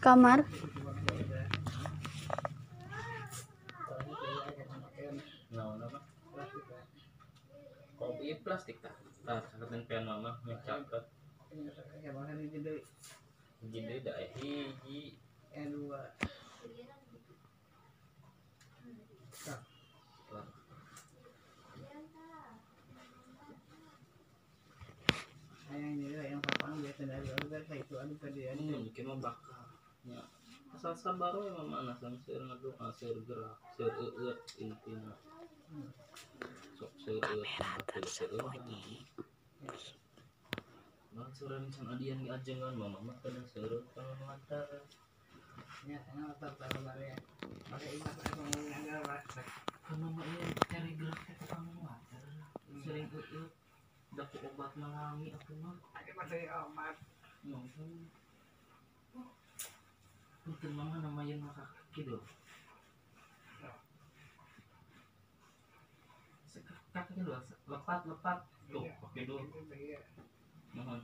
kamar. Kopi plastik tak? Tak sakeun pen mama ngecaket. Jadi dah hiji dua. Yang kapan biasa dari itu anu tadi ya. Cuma bakal. Ya. Asal sabar we mama anasan seueur ngadoa, seueur gerak, seueur eueut intina. Sok seueur tersembunyi. Bang seureun can adian ge ajengan mama mah kana seueur kang mantar. Nya kana tar bare. Bare ingat ngomong anggar rasa. Kana mah ieu cari gerak teh kang mantar. Sering eueut. Daku obat melangi aku mah. Ake pakai obat. Mungkin mama namanya maka gitu. Kaki dulu, lepat tuh, pakai dulu. Mohon.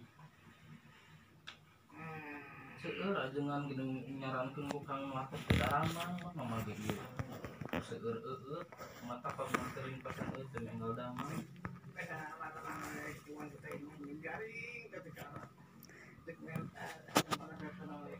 Seueur ajengan gini nyarankeun ku Kang Latos ke daramang mama ge ieu. Seueur eueut mata pamanterin pasan eueut teu enggal damang. Beda mata cuman kita ini garing ketika dek mental mana kata we.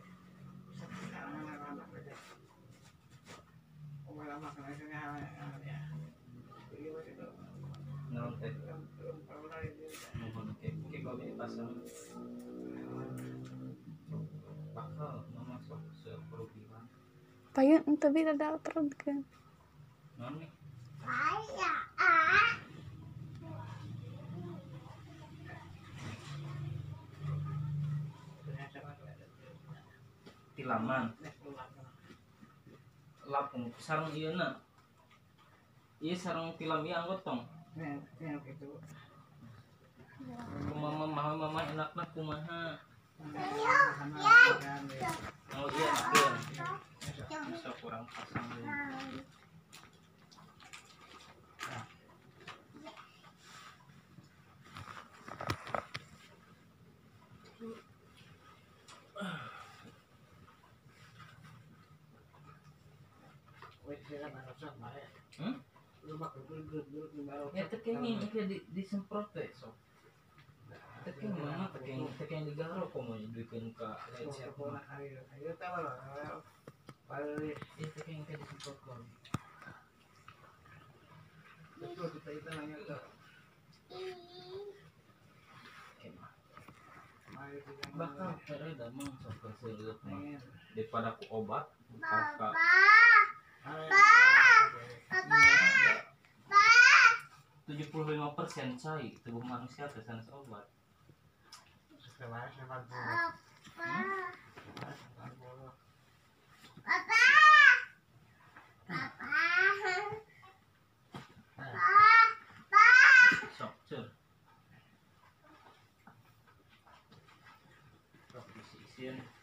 Payun tapi tidak perut kan. Tilaman. Lapung sareng ieu na. Ieu sareng tilam ieu anggot tong. Ya gitu. Mama enakna kumaha? Oh iya enakeun. Bisa kurang pasang deui. Ya tekengin disemprot teh sok. Tekeng mana tekeng digaro komo duikeun ka lecet. Ayo teh lah. Balik tekeng teh disemprot kon. Betul kita nanya ke. Bakal tereda mah sok seueut mah. Daripada ku obat, Papa. 75% cai tubuh manusia tersanes obat. Papa. Sok cur. Sok disisian.